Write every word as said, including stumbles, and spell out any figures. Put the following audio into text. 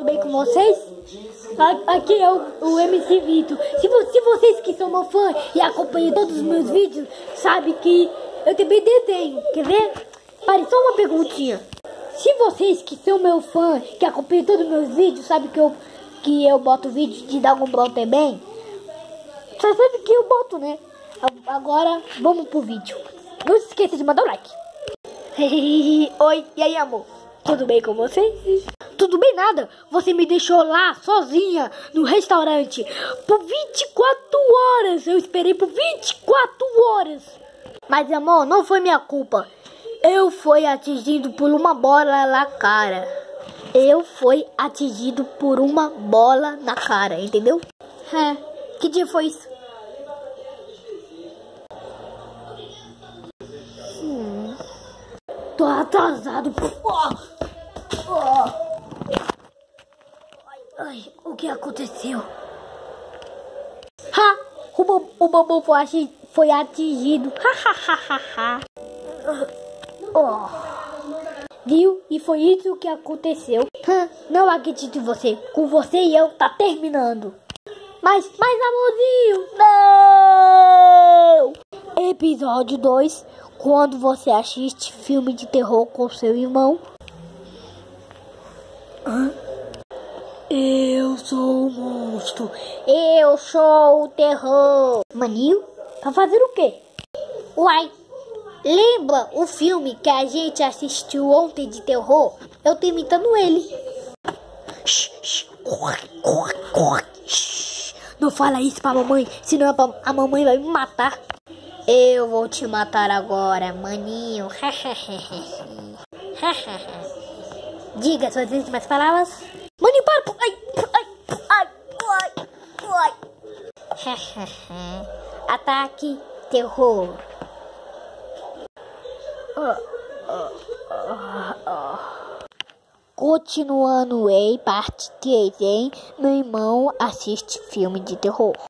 bem com vocês? Aqui é o, o M C Vitor. Se, vo, se vocês que são meu fã e acompanham todos os meus vídeos, sabem que eu também desenho. Quer ver? Pare, só uma perguntinha. Se vocês que são meu fã, que acompanham todos os meus vídeos, sabem que eu, que eu boto vídeo de Dragon Ball também, você sabe que eu boto, né? Agora, vamos pro vídeo. Não se esqueça de mandar o like. Oi, e aí, amor? Tudo bem com você? Tudo bem nada. Você me deixou lá, sozinha, no restaurante, por vinte e quatro horas. Eu esperei por vinte e quatro horas. Mas, amor, não foi minha culpa. Eu fui atingido por uma bola na cara. Eu fui atingido por uma bola na cara, entendeu? É. Que dia foi isso? Hum. Tô atrasado. Oh. Oh. Ai, ai, o que aconteceu? Ha! O, bo o bobo foi, foi atingido. Ha, ha, ha, ha, ha. Oh. Viu? E foi isso que aconteceu. Hum, não acredito em você. Com você e eu tá terminando. Mas, mas amorzinho, não! Episódio dois. Quando você assiste filme de terror com seu irmão. Hã? Eu sou o monstro. Eu sou o terror. Maninho, tá fazendo o quê? Uai, lembra o filme que a gente assistiu ontem de terror? Eu tô imitando ele. Shh, shh, corre, corre, corre. Shh. Não fala isso pra mamãe, senão a mamãe vai me matar. Eu vou te matar agora, maninho. Diga suas últimas palavras. Maninho, para. Ai, ai, ai, ai, ai. Ataque, terror. Continuando em parte três, hein? Meu irmão assiste filme de terror.